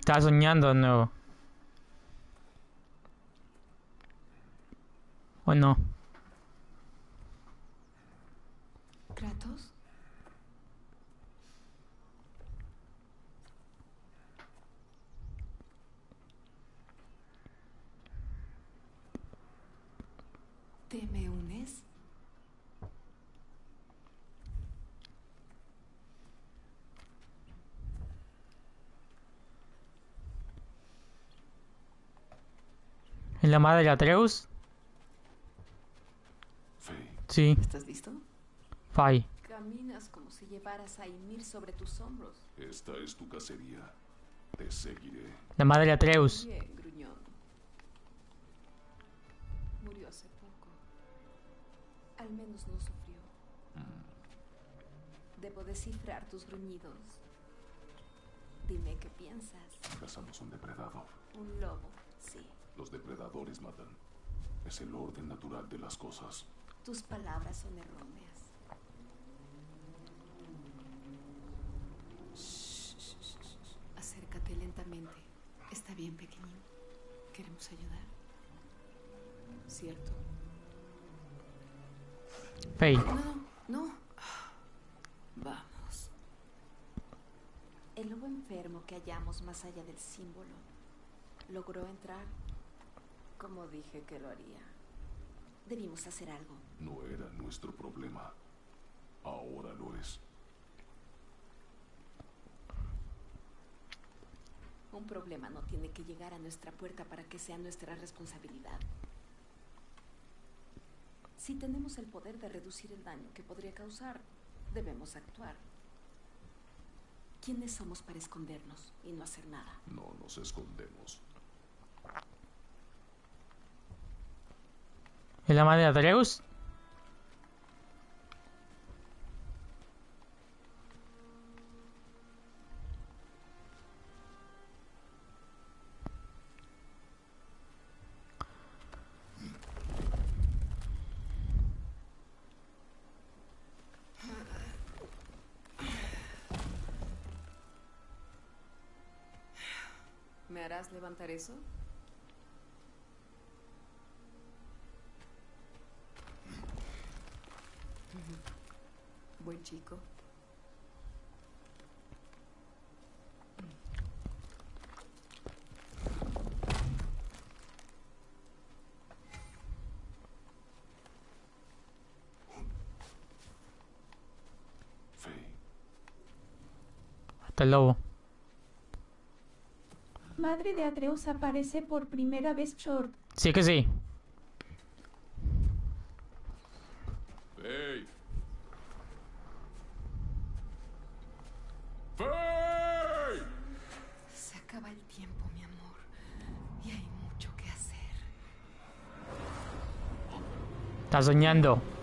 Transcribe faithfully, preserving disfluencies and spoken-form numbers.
Estaba soñando de nuevo. ¿O no? ¿Kratos? ¿Te me unes? ¿Es la madre de Atreus? Faye, Sí, ¿Estás listo? Fai. Caminas como si llevaras a Ymir sobre tus hombros. esta es tu cacería. Te seguiré. La madre de Atreus. Bien, gruñón. Murió hace poco. Al menos no sufrió. Debo descifrar tus gruñidos. Dime qué piensas. Cazamos un depredador. Un lobo, sí. Los depredadores matan. Es el orden natural de las cosas. Tus palabras son erróneas. Shh, shh, shh, shh. Acércate lentamente. Está bien, pequeñín. Queremos ayudar. ¿Cierto? Fai. No, no. Vamos. El lobo enfermo que hallamos más allá del símbolo logró entrar. Como dije que lo haría. Debimos hacer algo. No era nuestro problema. Ahora lo es. Un problema no tiene que llegar a nuestra puerta para que sea nuestra responsabilidad. Si tenemos el poder de reducir el daño que podría causar, debemos actuar. ¿Quiénes somos para escondernos y no hacer nada? No nos escondemos. ¿Es la madre de Atreus? ¿Me harás levantar eso? Buen chico. Faye, Hasta el lobo. Madre de Atreus aparece por primera vez short. Sí que sí. Faye. Faye. Se acaba el tiempo, mi amor. Y hay mucho que hacer. Está soñando.